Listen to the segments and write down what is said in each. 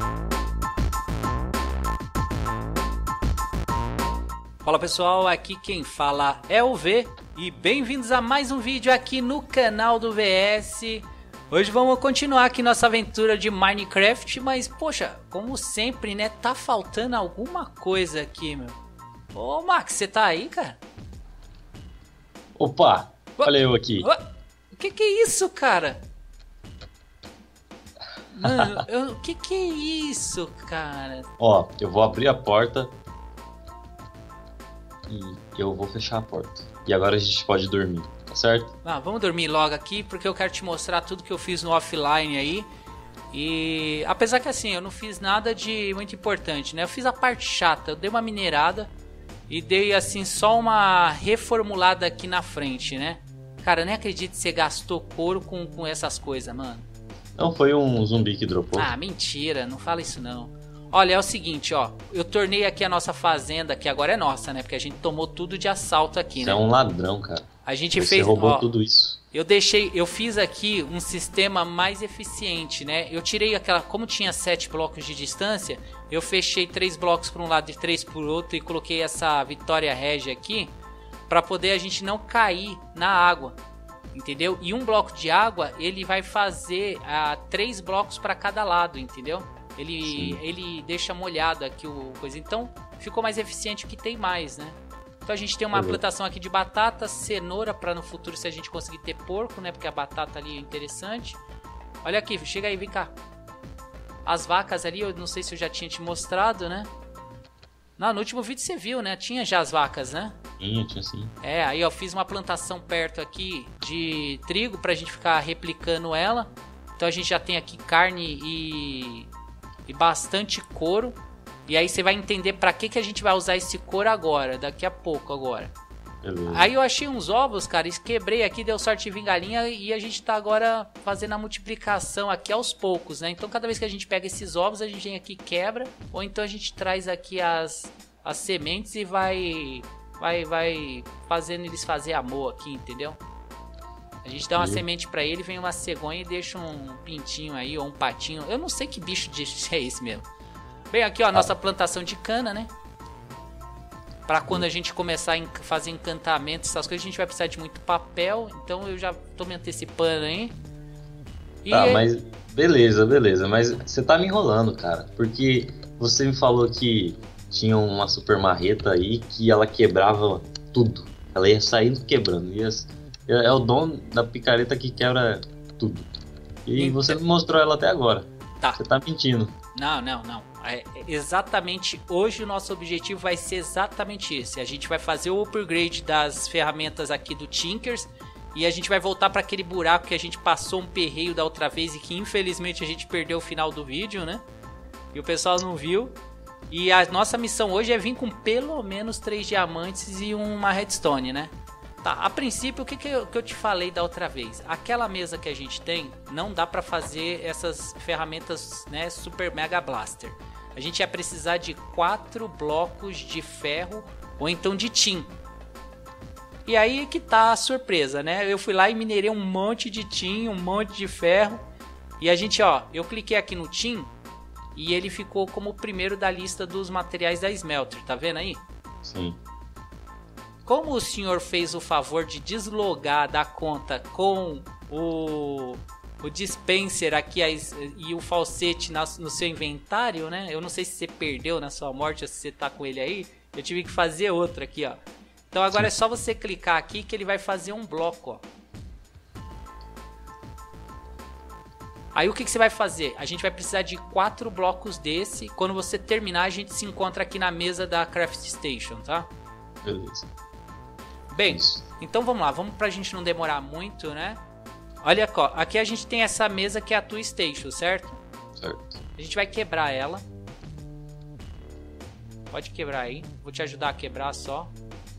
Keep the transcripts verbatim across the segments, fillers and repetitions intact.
Fala pessoal, aqui quem fala é o V e bem-vindos a mais um vídeo aqui no canal do V S. Hoje vamos continuar aqui nossa aventura de Minecraft, mas poxa, como sempre, né, tá faltando alguma coisa aqui, meu. Ô Max, você tá aí, cara? Opa, olha eu aqui. O que que é isso, cara? Mano, eu, o que que é isso, cara? Ó, eu vou abrir a porta e eu vou fechar a porta. E agora a gente pode dormir, tá certo? Ah, vamos dormir logo aqui, porque eu quero te mostrar tudo que eu fiz no offline aí. E apesar que assim, eu não fiz nada de muito importante, né? Eu fiz a parte chata, eu dei uma minerada e dei assim só uma reformulada aqui na frente, né? Cara, eu nem acredito que você gastou couro com, com essas coisas, mano. Não, foi um zumbi que dropou. Ah, mentira, não fala isso não. Olha, é o seguinte, ó, eu tornei aqui a nossa fazenda, que agora é nossa, né? Porque a gente tomou tudo de assalto aqui, Você né? é um ladrão, cara. A gente Você fez, roubou ó, tudo isso. Eu deixei, eu fiz aqui um sistema mais eficiente, né? Eu tirei aquela, como tinha sete blocos de distância, eu fechei três blocos para um lado e três por outro e coloquei essa Vitória Regia aqui para poder a gente não cair na água, entendeu? E um bloco de água ele vai fazer ah, três blocos para cada lado, entendeu? Ele, ele deixa molhado aqui o coisa, então ficou mais eficiente o que tem mais, né? Então a gente tem uma plantação aqui de batata, cenoura para no futuro se a gente conseguir ter porco, né? Porque a batata ali é interessante. Olha aqui, chega aí, vem cá. As vacas ali, eu não sei se eu já tinha te mostrado, né? Não, no último vídeo você viu, né? Tinha já as vacas, né? Tinha, tinha sim. É, aí eu fiz uma plantação perto aqui de trigo pra gente ficar replicando ela. Então a gente já tem aqui carne e, e bastante couro. E aí você vai entender pra que, que a gente vai usar esse couro agora, daqui a pouco agora. Beleza. Aí eu achei uns ovos, cara, quebrei aqui, deu sorte e vim galinha e a gente tá agora fazendo a multiplicação aqui aos poucos, né? Então cada vez que a gente pega esses ovos, a gente vem aqui e quebra, ou então a gente traz aqui as, as sementes e vai, vai, vai fazendo eles fazer amor aqui, entendeu? A gente dá uma Sim. semente pra ele, vem uma cegonha e deixa um pintinho aí, ou um patinho. Eu não sei que bicho é esse mesmo. Bem, aqui ó, a nossa plantação de cana, né? Pra quando a gente começar a fazer encantamento, essas coisas, a gente vai precisar de muito papel. Então eu já tô me antecipando aí. E Tá, é... mas beleza, beleza. Mas você tá me enrolando, cara. Porque você me falou que tinha uma super marreta aí que ela quebrava tudo. Ela ia saindo quebrando. Ia... É o dono da picareta que quebra tudo. E Então... você não mostrou ela até agora. Tá. Você tá mentindo. Não, não, não. É exatamente hoje o nosso objetivo vai ser exatamente esse. A gente vai fazer o upgrade das ferramentas aqui do Tinkers e a gente vai voltar para aquele buraco que a gente passou um perreio da outra vez e que infelizmente a gente perdeu o final do vídeo, né? E o pessoal não viu. E a nossa missão hoje é vir com pelo menos três diamantes e uma redstone, né? Tá, a princípio, o que, que, eu, que eu te falei da outra vez? Aquela mesa que a gente tem, não dá pra fazer essas ferramentas, né, Super Mega Blaster. A gente ia precisar de quatro blocos de ferro ou então de tin. E aí que tá a surpresa, né? Eu fui lá e minerei um monte de tin, um monte de ferro. E a gente, ó, eu cliquei aqui no tin e ele ficou como o primeiro da lista dos materiais da Smelter, tá vendo aí? Sim. Como o senhor fez o favor de deslogar da conta com o, o dispenser aqui e o falsete no seu inventário, né? Eu não sei se você perdeu na sua morte ou se você tá com ele aí. Eu tive que fazer outro aqui, ó. Então agora Sim. é só você clicar aqui que ele vai fazer um bloco, ó. Aí o que, que você vai fazer? A gente vai precisar de quatro blocos desse. Quando você terminar, a gente se encontra aqui na mesa da Craft Station, tá? Beleza. Bem, então vamos lá, vamos pra gente não demorar muito, né? Olha ó, aqui a gente tem essa mesa que é a tua station, certo? Certo. A gente vai quebrar ela. Pode quebrar aí, vou te ajudar a quebrar só.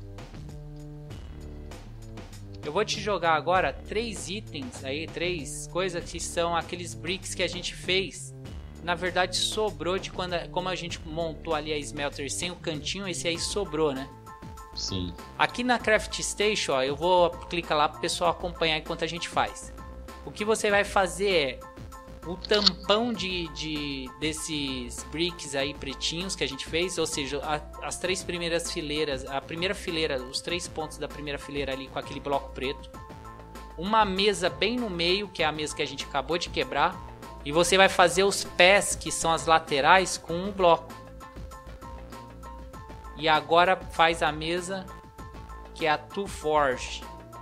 Eu vou te jogar agora três itens aí, três coisas que são aqueles bricks que a gente fez. Na verdade sobrou de quando, como a gente montou ali a smelter sem o cantinho, esse aí sobrou, né? Sim. Aqui na Craft Station, ó, eu vou clicar lá para o pessoal acompanhar enquanto a gente faz. O que você vai fazer é o tampão de, de desses bricks aí pretinhos que a gente fez, ou seja, a, as três primeiras fileiras, a primeira fileira, os três pontos da primeira fileira ali com aquele bloco preto, uma mesa bem no meio, que é a mesa que a gente acabou de quebrar, e você vai fazer os pés, que são as laterais, com um bloco. E agora faz a mesa, que é a Two Forge.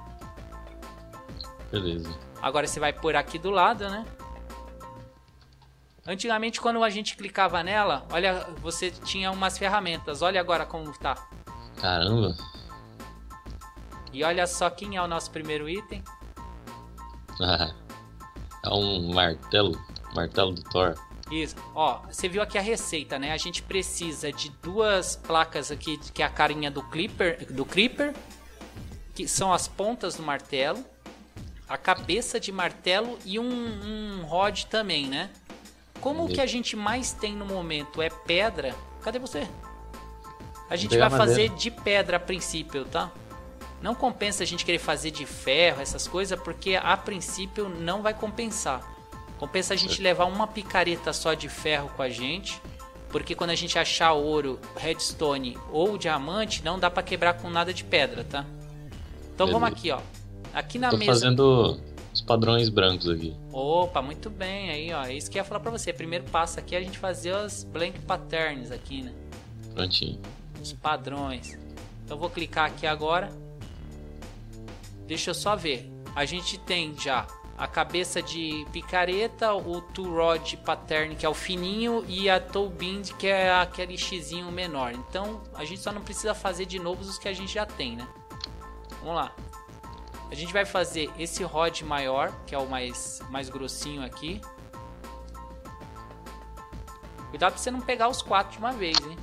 Beleza. Agora você vai pôr aqui do lado, né? Antigamente, quando a gente clicava nela, olha, você tinha umas ferramentas. Olha agora como tá. Caramba. E olha só quem é o nosso primeiro item. Ah, é um martelo. Martelo do Thor. Isso. Ó, você viu aqui a receita, né? A gente precisa de duas placas aqui, que é a carinha do Clipper, do Creeper, que são as pontas do martelo, a cabeça de martelo e um, um rod também, né? Como o que a gente mais tem no momento é pedra, cadê você? A gente vai fazer de pedra a princípio, tá? Não compensa a gente querer fazer de ferro, essas coisas, porque a princípio não vai compensar. Compensa a gente levar uma picareta só de ferro com a gente, porque quando a gente achar ouro, redstone ou diamante, não dá pra quebrar com nada de pedra, tá? Então Beleza. Vamos aqui, ó. Aqui na Tô mesa... fazendo os padrões brancos aqui. Opa, muito bem. Aí, ó. É isso que eu ia falar pra você. Primeiro passo aqui é a gente fazer os blank patterns aqui, né? Prontinho. Os padrões. Então eu vou clicar aqui agora. Deixa eu só ver. A gente tem já a cabeça de picareta, o two rod pattern, que é o fininho, e a toe bind, que é aquele xizinho menor. Então a gente só não precisa fazer de novo os que a gente já tem, né? Vamos lá. A gente vai fazer esse rod maior, que é o mais, mais grossinho aqui. Cuidado pra você não pegar os quatro de uma vez, hein?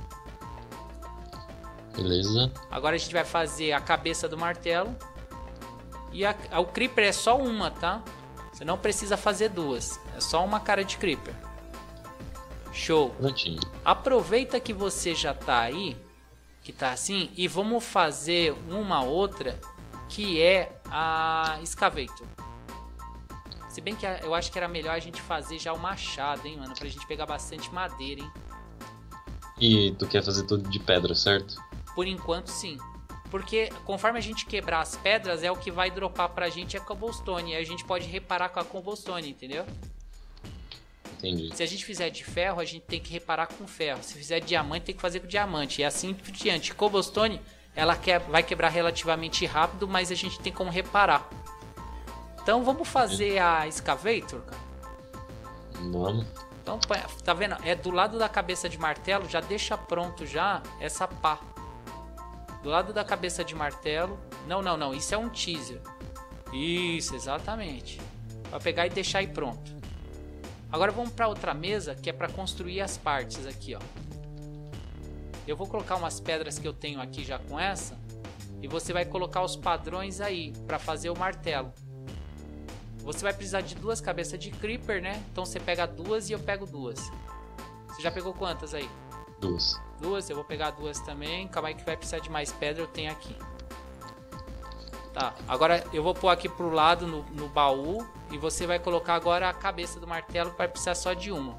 Beleza. Agora a gente vai fazer a cabeça do martelo. E a, a, o creeper é só uma, tá? Você não precisa fazer duas. É só uma cara de creeper. Show. Prontinho. Aproveita que você já tá aí, que tá assim, e vamos fazer uma outra, que é a Excavator. Se bem que eu acho que era melhor a gente fazer já o machado, hein, mano? Pra gente pegar bastante madeira, hein? E tu quer fazer tudo de pedra, certo? Por enquanto, sim. Porque conforme a gente quebrar as pedras, é o que vai dropar pra gente a cobblestone. E a gente pode reparar com a cobblestone, entendeu? Entendi. Se a gente fizer de ferro, a gente tem que reparar com ferro. Se fizer de diamante, tem que fazer com diamante. E assim por diante. Cobblestone, ela quer, vai quebrar relativamente rápido, mas a gente tem como reparar. Então vamos fazer a Excavator, cara? Vamos. Então, tá vendo? É do lado da cabeça de martelo, já deixa pronto já essa pá. Do lado da cabeça de martelo. Não, não, não. Isso é um teaser. Isso, exatamente. Vai pegar e deixar aí pronto. Agora vamos para outra mesa, que é para construir as partes aqui, ó. Eu vou colocar umas pedras que eu tenho aqui já com essa. E você vai colocar os padrões aí para fazer o martelo. Você vai precisar de duas cabeças de creeper, né? Então você pega duas e eu pego duas. Você já pegou quantas aí? Duas. Duas, eu vou pegar duas também. Calma aí que vai precisar de mais pedra, eu tenho aqui. Tá, agora eu vou pôr aqui pro lado no, no baú. E você vai colocar agora a cabeça do martelo, que vai precisar só de uma.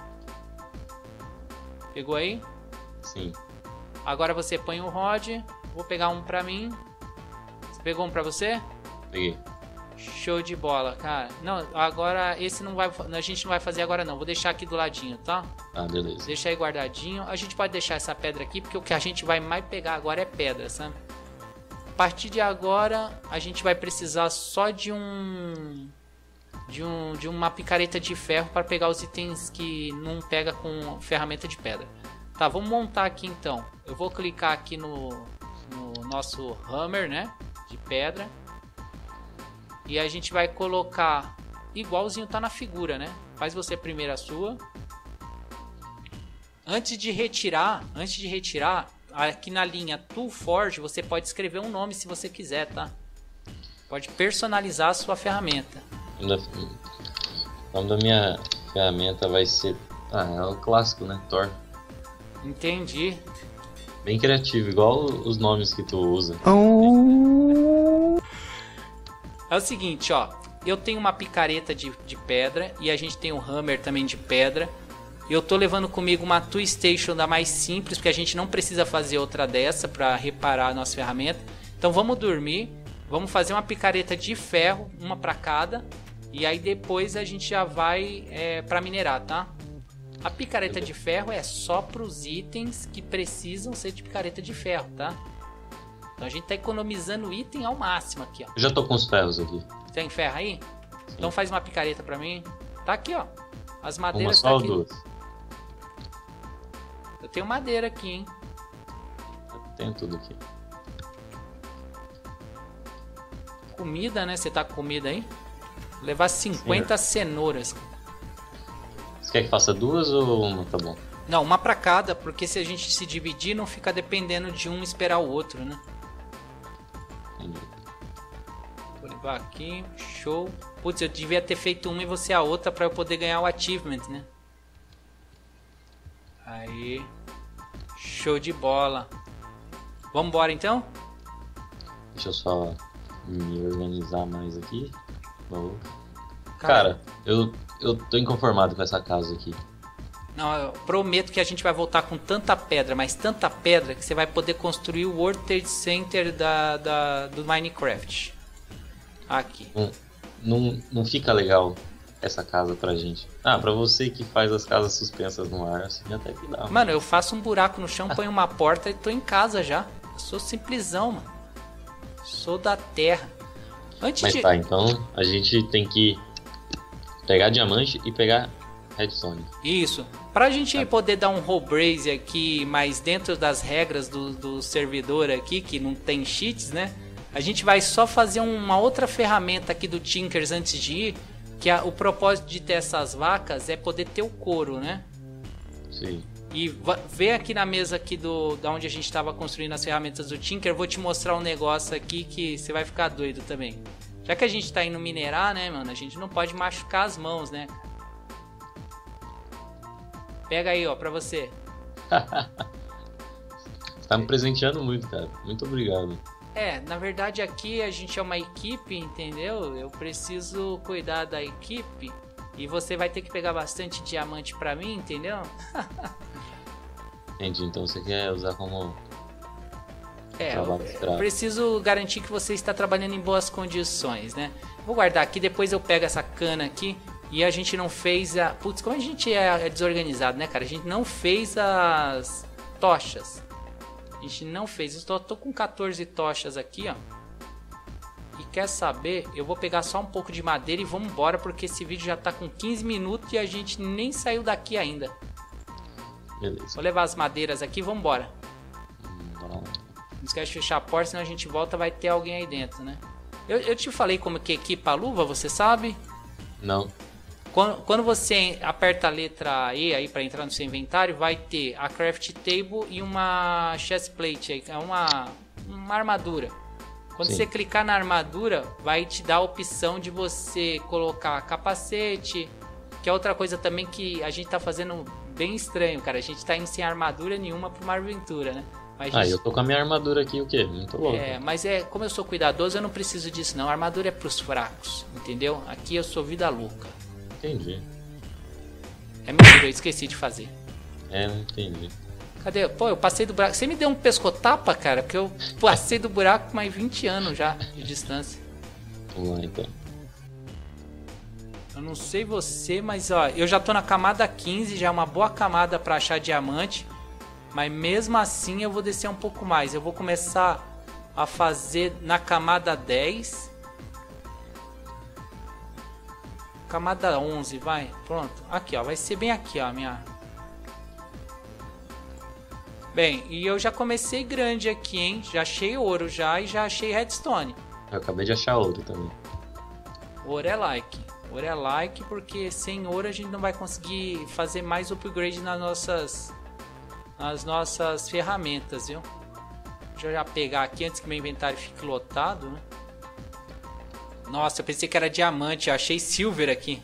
Pegou aí? Sim. Agora você põe o rod. Vou pegar um pra mim. Você pegou um pra você? Peguei. Show de bola, cara. Não, agora esse não vai, a gente não vai fazer agora não. Vou deixar aqui do ladinho, tá? Ah, beleza. Deixa aí guardadinho. A gente pode deixar essa pedra aqui, porque o que a gente vai mais pegar agora é pedra, sabe? A partir de agora, a gente vai precisar só de um... De, um, de uma picareta de ferro para pegar os itens que não pega com ferramenta de pedra. Tá, vamos montar aqui então. Eu vou clicar aqui no, no nosso hammer, né? De pedra. E a gente vai colocar igualzinho tá na figura, né? Faz você primeiro a sua. Antes de retirar, antes de retirar, aqui na linha Tool Forge, você pode escrever um nome se você quiser, tá? Pode personalizar a sua ferramenta. O nome da minha ferramenta vai ser... Ah, é o clássico, né? Thor. Entendi. Bem criativo, igual os nomes que tu usa. É o seguinte, ó. eu tenho uma picareta de, de pedra e a gente tem um hammer também de pedra. Eu tô levando comigo uma tool station da mais simples, porque a gente não precisa fazer outra dessa para reparar a nossa ferramenta. Então vamos dormir, vamos fazer uma picareta de ferro, uma para cada, e aí depois a gente já vai é, para minerar, tá? A picareta de ferro é só para os itens que precisam ser de picareta de ferro, tá? Então a gente tá economizando item ao máximo aqui, ó. Eu já tô com os ferros aqui. Tem ferro aí? Sim. Então faz uma picareta para mim. Tá aqui, ó. As Uma madeiras só tá ou aqui. duas? Eu tenho madeira aqui, hein? Eu tenho tudo aqui. Comida, né? Você tá com comida aí? Vou levar cinquenta Sim. cenouras. Você quer que faça duas ou uma? Tá bom. Não, uma pra cada, porque se a gente se dividir, não fica dependendo de um esperar o outro, né? Entendi. Vou levar aqui, show. Putz, eu devia ter feito uma e você a outra pra eu poder ganhar o achievement, né? Aí, show de bola. Vamos embora então? Deixa eu só me organizar mais aqui. Vou. Cara, Cara, eu, eu tô inconformado com essa casa aqui. não, eu prometo que a gente vai voltar com tanta pedra, mas tanta pedra que você vai poder construir o World Trade Center da, da, do Minecraft. Aqui. Não, não, não fica legal essa casa pra gente. Ah, pra você que faz as casas suspensas no ar, assim até que dá. Mano, eu faço um buraco no chão, ponho uma porta e tô em casa já. Eu sou simplesão, mano. Sou da terra. Antes Mas de... tá, então a gente tem que pegar diamante e pegar redstone. Isso. Pra gente Tá. poder dar um rolebraze aqui, mas dentro das regras do, do servidor aqui, que não tem cheats, né? A gente vai só fazer uma outra ferramenta aqui do Tinkers antes de ir, que a, o propósito de ter essas vacas é poder ter o couro, né? Sim. E va- vê aqui na mesa aqui do, da onde a gente estava construindo as ferramentas do Tinker, eu vou te mostrar um negócio aqui que você vai ficar doido também. Já que a gente tá indo minerar, né, mano, a gente não pode machucar as mãos, né? Pega aí, ó, pra você. Você tá me presenteando muito, cara. Muito obrigado. É, na verdade aqui a gente é uma equipe, entendeu? Eu preciso cuidar da equipe e você vai ter que pegar bastante diamante pra mim, entendeu? Entendi, então você quer usar como É, trabalho eu, eu escravo. preciso garantir que você está trabalhando em boas condições, né? Vou guardar aqui, depois eu pego essa cana aqui e a gente não fez a... Putz, como a gente é desorganizado, né, cara? A gente não fez as tochas. A gente não fez. Eu tô, tô com quatorze tochas aqui, ó. E quer saber? Eu vou pegar só um pouco de madeira e vamos embora, porque esse vídeo já tá com quinze minutos e a gente nem saiu daqui ainda. Beleza. Vou levar as madeiras aqui e vamos embora. Vamos lá. Não esquece de fechar a porta, senão a gente volta, vai ter alguém aí dentro, né? Eu, eu te falei como que equipa a luva, você sabe? Não. Quando, quando você aperta a letra E aí para entrar no seu inventário, vai ter a craft table e uma chest plate, é uma, uma armadura. Quando Sim. você clicar na armadura, vai te dar a opção de você colocar capacete, que é outra coisa também que a gente tá fazendo bem estranho, cara. A gente tá indo sem armadura nenhuma pra uma aventura, né? Mas a Ah, gente- eu tô com a minha armadura aqui, o quê? Muito louco. É, mas é, como eu sou cuidadoso, eu não preciso disso não. A armadura é pros fracos, entendeu? Aqui eu sou vida louca. Entendi. É mentira, eu esqueci de fazer. É, não entendi. Cadê? Pô, eu passei do buraco. Você me deu um pescotapa, cara? Porque eu passei do buraco com mais vinte anos já de distância. Vamos lá então. Eu não sei você, mas ó, eu já tô na camada quinze, já é uma boa camada pra achar diamante. Mas mesmo assim eu vou descer um pouco mais. Eu vou começar a fazer na camada dez. Camada onze, vai. Pronto. Aqui, ó. Vai ser bem aqui, ó. Minha... Bem, e eu já comecei grande aqui, hein? Já achei ouro já e já achei redstone. Eu acabei de achar outro também. Ouro é like. Ouro é like porque sem ouro a gente não vai conseguir fazer mais upgrade nas nossas, nas nossas ferramentas, viu? Deixa eu já pegar aqui antes que meu inventário fique lotado, né? Nossa, eu pensei que era diamante, eu achei silver aqui.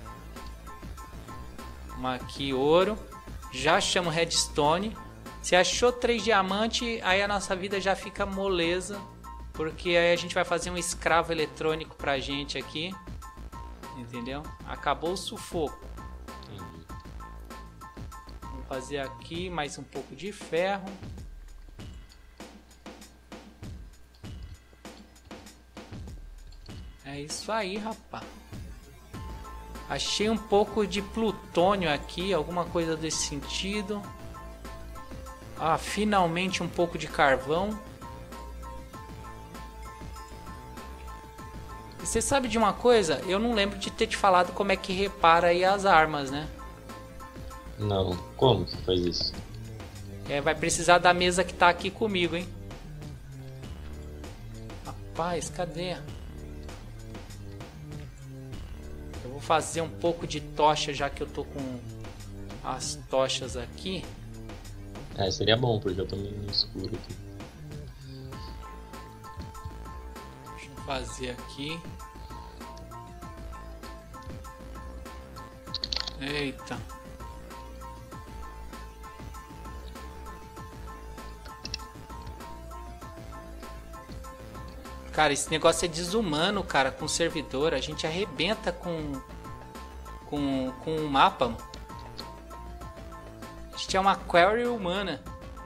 Uma aqui, ouro. Já chamo redstone. Se achou três diamantes, aí a nossa vida já fica moleza. Porque aí a gente vai fazer um escravo eletrônico pra gente aqui. Entendeu? Acabou o sufoco. Entendi. Vou fazer aqui mais um pouco de ferro. É isso aí, rapaz. Achei um pouco de plutônio aqui, alguma coisa desse sentido. Ah, finalmente um pouco de carvão. E você sabe de uma coisa? Eu não lembro de ter te falado como é que repara aí as armas, né? Não, como que faz isso? É, vai precisar da mesa que tá aqui comigo, hein? Rapaz, cadê? Eu vou fazer um pouco de tocha, já que eu tô com as tochas aqui. É, seria bom, porque eu tô meio no escuro aqui. Deixa eu fazer aqui. Eita. Cara, esse negócio é desumano, cara, com o servidor. A gente arrebenta com com, com o mapa, mano. A gente é uma query humana.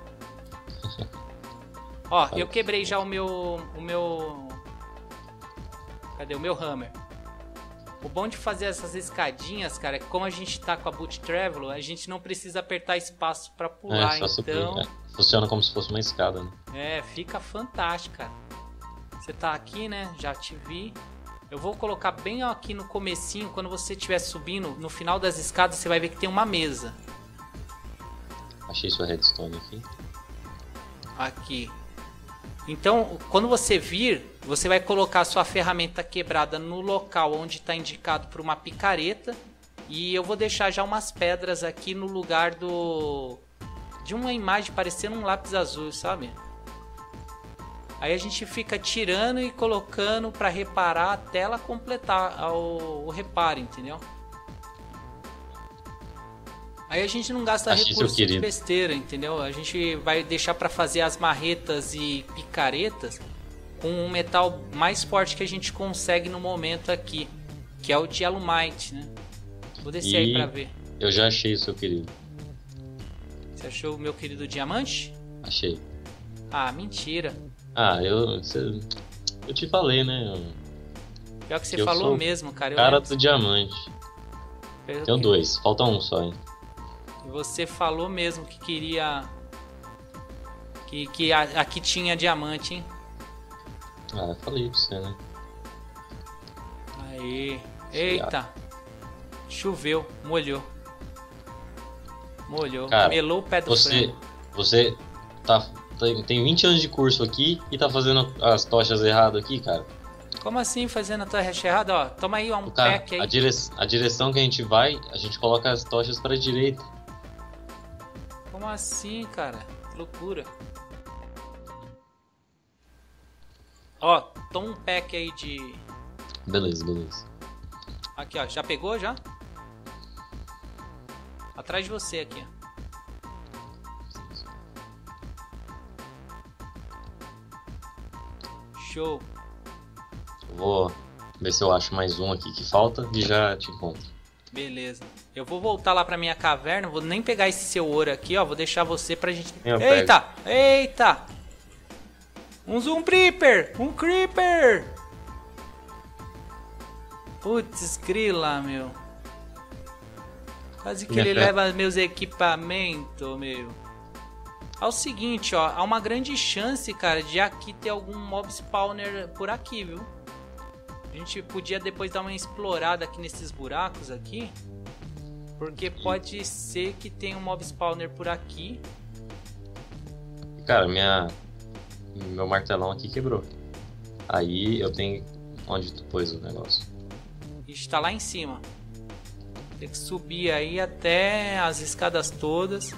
Ó, eu quebrei já o meu o meu Cadê o meu hammer? O bom de fazer essas escadinhas, cara, é que como a gente tá com a Boot Traveler, a gente não precisa apertar espaço pra pular, é, só então... subir, é. Funciona como se fosse uma escada, né? É, fica fantástico, cara. Você tá aqui, né? Já te vi. Eu vou colocar bem aqui no comecinho, quando você estiver subindo, no final das escadas, você vai ver que tem uma mesa. Achei sua redstone aqui. Aqui. Então, quando você vir, você vai colocar a sua ferramenta quebrada no local onde está indicado por uma picareta. E eu vou deixar já umas pedras aqui no lugar do... de uma imagem parecendo um lápis azul, sabe? Aí a gente fica tirando e colocando para reparar até ela completar o, o reparo, entendeu? Aí a gente não gasta Achei recurso seu de querido. besteira, entendeu? A gente vai deixar para fazer as marretas e picaretas com um metal mais forte que a gente consegue no momento aqui, que é o de alumite, né? Vou descer E aí para ver. eu já achei o seu querido. Você achou o meu querido diamante? Achei. Ah, mentira. Ah, eu... Cê, eu te falei, né? Pior que você Eu falou sou mesmo, cara. Eu Cara lembro. do diamante. Pelo Tenho que- dois, falta um só, hein? Você falou mesmo que queria... Que, que a- aqui tinha diamante, hein? Ah, eu falei pra você, né? Aí. Eita. Choveu. Molhou. Molhou. Cara, Melou o pé do Você, frango. você tá, tem, tem vinte anos de curso aqui e tá fazendo as tochas errado aqui, cara. Como assim fazendo a tua hash errada? Ó, toma aí um O cara pack aí. a, dire, a direção que a gente vai, a gente coloca as tochas pra direita. Como assim, cara? Que loucura. Ó, toma um pack aí de... Beleza, beleza. Aqui, ó. Já pegou, já? Atrás de você aqui, ó. Show. Vou ver se eu acho mais um aqui que falta e já te encontro. Beleza. Eu vou voltar lá pra minha caverna. Vou nem pegar esse seu ouro aqui, ó. Vou deixar você pra gente... Eu Eita! Eita! Um Zoom Creeper! Um Creeper! Putz, grila, meu. Quase que Minha ele fé. leva meus equipamentos, meu. É o seguinte, ó. Há uma grande chance, cara, de aqui ter algum mob spawner por aqui, viu? A gente podia depois dar uma explorada aqui nesses buracos aqui. Porque pode ser que tenha um mob spawner por aqui. Cara, minha meu martelão aqui quebrou. Aí eu tenho onde tu pôs o negócio. Está lá em cima. Tem que subir aí até as escadas todas.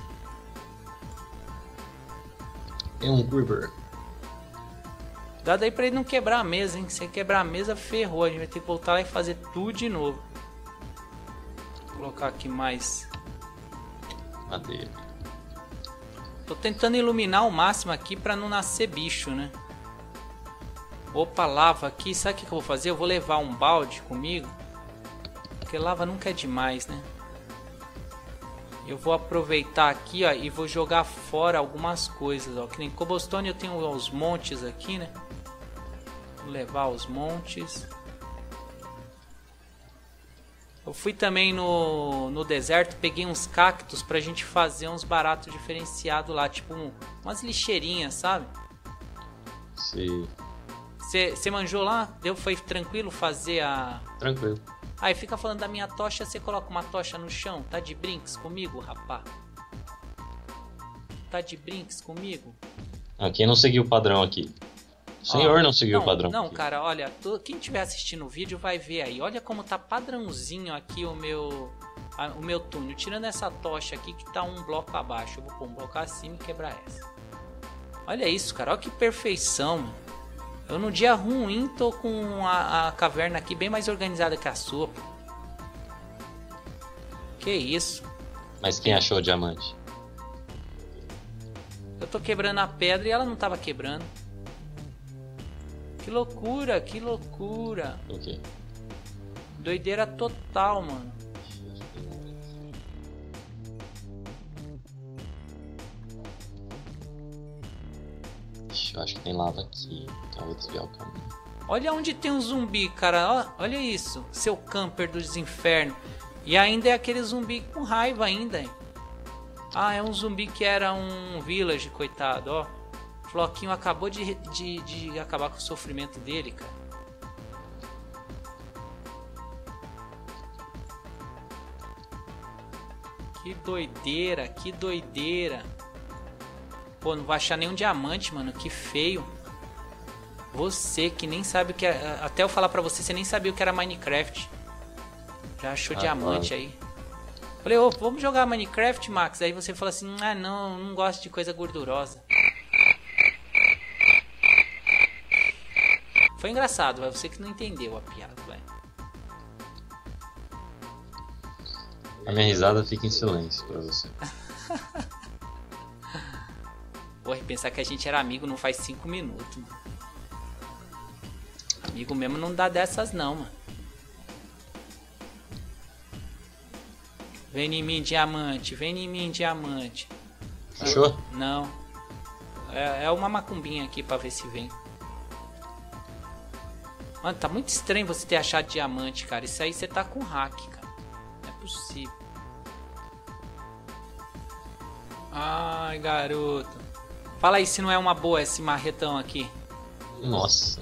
Tem um creeper. Dá daí pra ele não quebrar a mesa, hein? Se quebrar a mesa, ferrou. A gente vai ter que voltar lá e fazer tudo de novo. Vou colocar aqui mais. Madeira. Tô tentando iluminar o máximo aqui pra não nascer bicho, né? Opa, lava aqui. Sabe o que eu vou fazer? Eu vou levar um balde comigo. Porque lava nunca é demais, né? Eu vou aproveitar aqui, ó, e vou jogar fora algumas coisas, ó. Que nem cobblestone eu tenho os montes aqui, né? Vou levar os montes. Eu fui também no, no deserto, peguei uns cactos pra gente fazer uns baratos diferenciados lá, tipo um, umas lixeirinhas, sabe? Sim. Você manjou lá? Deu, foi tranquilo fazer a... Tranquilo. Aí fica falando da minha tocha, você coloca uma tocha no chão. Tá de brinks comigo, rapá? Tá de brinks comigo? Ah, quem não seguiu o padrão aqui? O senhor Ó, não seguiu não, o padrão Não, aqui. cara, olha, tu, quem estiver assistindo o vídeo vai ver aí. Olha como tá padrãozinho aqui o meu, a, o meu túnel. Tirando essa tocha aqui que tá um bloco abaixo. Eu vou pôr um bloco acima e quebrar essa. Olha isso, cara. Olha que perfeição, mano. Eu no dia ruim tô com a, a caverna aqui bem mais organizada que a sua, pô. Que isso? Mas quem achou o diamante? Eu tô quebrando a pedra e ela não tava quebrando. Que loucura, que loucura. O quê? Doideira total, mano. Ixi, eu acho que tem lava aqui. Então eu vou desviar o caminho. Olha onde tem um zumbi, cara. Ó, olha isso. Seu camper dos infernos. E ainda é aquele zumbi com raiva ainda, hein? Ah, é um zumbi que era um village, coitado, ó. O Floquinho acabou de, de, de acabar com o sofrimento dele, cara. Que doideira, que doideira. Pô, não vai achar nenhum diamante, mano. Que feio. Você que nem sabe o que é... Até eu falar pra você, você nem sabia o que era Minecraft. Já achou ah, diamante mano. Aí. Falei, ô, vamos jogar Minecraft, Max? Aí você fala assim, ah, não, não gosto de coisa gordurosa. Foi engraçado, vai. Você que não entendeu a piada, vai. A minha risada fica em silêncio pra você. Porra, e pensar que a gente era amigo não faz cinco minutos, mano. Amigo mesmo não dá dessas não, mano. Vem em mim, diamante. Vem em mim, diamante. Achou? Não. É, é uma macumbinha aqui pra ver se vem. Mano, tá muito estranho você ter achado diamante, cara. Isso aí você tá com hack, cara. Não é possível. Ai, garoto. Fala aí se não é uma boa esse marretão aqui. Nossa.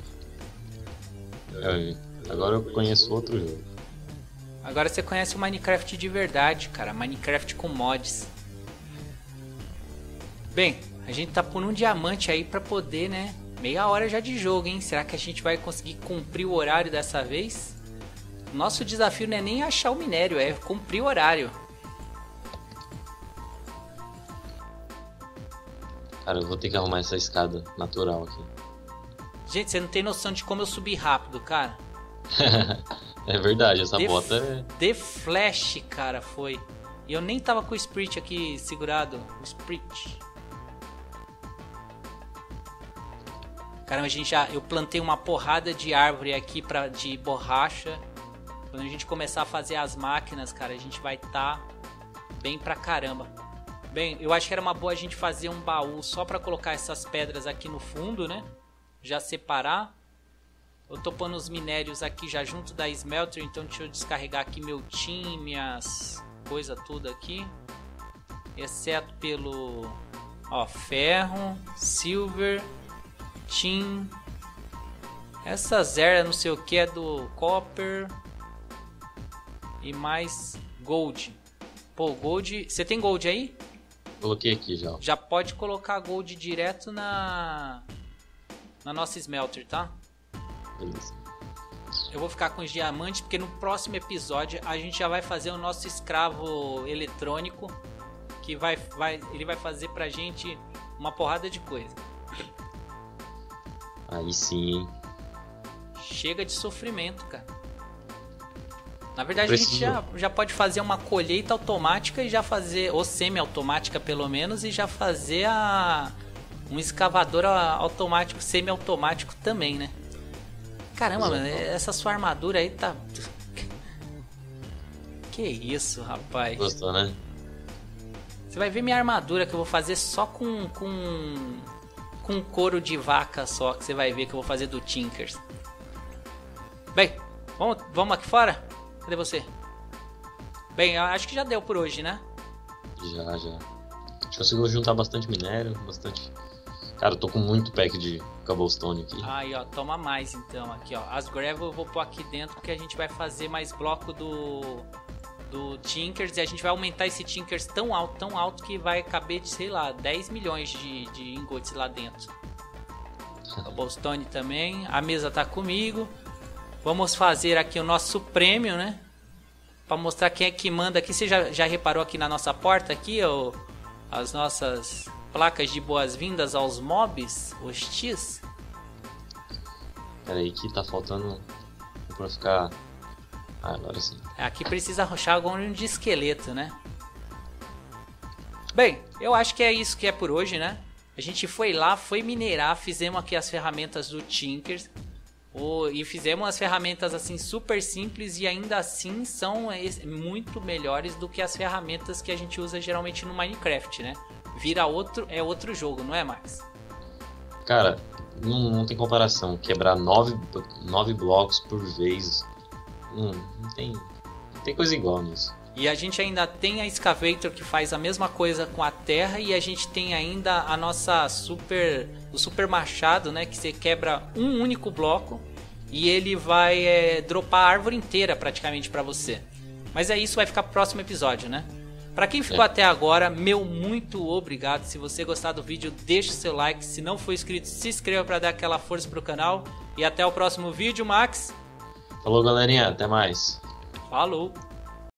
Agora eu conheço outro jogo. Agora você conhece o Minecraft de verdade, cara. Minecraft com mods. Bem, a gente tá por um diamante aí pra poder, né? Meia hora já de jogo, hein? Será que a gente vai conseguir cumprir o horário dessa vez? Nosso desafio não é nem achar o minério, é cumprir o horário. Cara, eu vou ter que arrumar essa escada natural aqui. Gente, você não tem noção de como eu subi rápido, cara. É verdade, essa The bota é... The Flash, cara, foi. E eu nem tava com o Spirit aqui segurado. O Spirit. Caramba, a gente já... Eu plantei uma porrada de árvore aqui pra, de borracha. Quando a gente começar a fazer as máquinas, cara, a gente vai tá bem pra caramba. Bem, eu acho que era uma boa a gente fazer um baú só pra colocar essas pedras aqui no fundo, né? Já separar. Eu tô pondo os minérios aqui já junto da smelter, então deixa eu descarregar aqui meu tin, minhas coisas tudo aqui. Exceto pelo, ó, ferro, silver, tin. Essa zero não sei o que é do copper. E mais gold. Pô, gold, você tem gold aí? Coloquei aqui já. Já pode colocar gold direto na na nossa smelter, tá? Beleza. Eu vou ficar com os diamantes porque no próximo episódio a gente já vai fazer o nosso escravo eletrônico, que vai, vai, ele vai fazer pra gente uma porrada de coisa. Aí sim, hein? Chega de sofrimento, cara. Na verdade Preciso. a gente já, já pode fazer uma colheita automática e já fazer, ou semi-automática pelo menos, e já fazer a, um escavador automático, semi-automático também, né? Caramba, mano, essa sua armadura aí tá... Que isso, rapaz. Gostou, né? Você vai ver minha armadura que eu vou fazer só com com com couro de vaca só, que você vai ver que eu vou fazer do Tinkers. Bem, vamos, vamos aqui fora? Cadê você? Bem, eu acho que já deu por hoje, né? Já, já. A gente conseguiu juntar bastante minério, bastante... Cara, eu tô com muito pack de cobblestone aqui. Aí, ó, toma mais então. Aqui, ó. As gravel eu vou pôr aqui dentro porque a gente vai fazer mais bloco do... do Tinkers, e a gente vai aumentar esse Tinkers tão alto, tão alto que vai caber de, sei lá, dez milhões de, de ingots lá dentro. Cobblestone também. A mesa tá comigo. Vamos fazer aqui o nosso prêmio, né? Pra mostrar quem é que manda aqui. Você já, já reparou aqui na nossa porta aqui, ó, as nossas placas de boas-vindas aos mobs hostis? Pera aí que tá faltando pra ficar... Ah, agora sim. Aqui precisa arrochar algum de esqueleto, né? Bem, eu acho que é isso que é por hoje, né? A gente foi lá, foi minerar, fizemos aqui as ferramentas do Tinkers. O, e fizemos as ferramentas assim super simples e ainda assim são muito melhores do que as ferramentas que a gente usa geralmente no Minecraft, né? Vira outro, é outro jogo, não é, Max? Cara, não, não tem comparação. Quebrar nove, nove blocos por vez... Hum, não, tem, não tem coisa igual nisso. E a gente ainda tem a Excavator que faz a mesma coisa com a terra, e a gente tem ainda a nossa super, o super machado, né, que você quebra um único bloco e ele vai é, dropar a árvore inteira praticamente para você. Mas é isso, vai ficar pro próximo episódio, né? Para quem ficou é. até agora, meu muito obrigado. Se você gostar do vídeo, deixa o seu like. Se não for inscrito, se inscreva para dar aquela força pro canal. E até o próximo vídeo, Max. Falou, galerinha, até mais. Falou.